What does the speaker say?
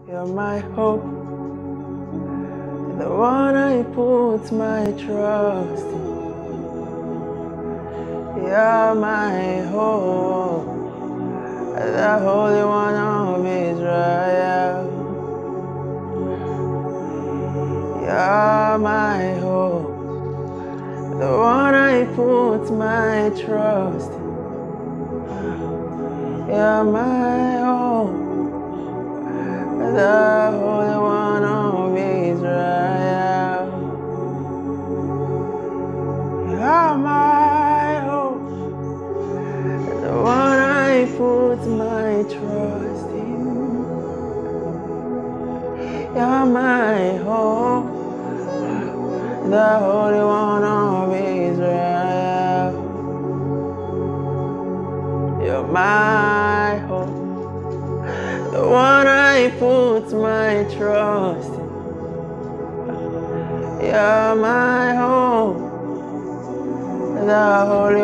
You're my hope, the one I put my trust in. You're my hope, the Holy One of Israel. You're my hope, the one I put my trust in. You're my hope, the Holy One of Israel. You're my hope, the one I put my trust in. You're my hope, the Holy One of Israel. You're my hope, the one I put my trust in. You're my hope, the Holy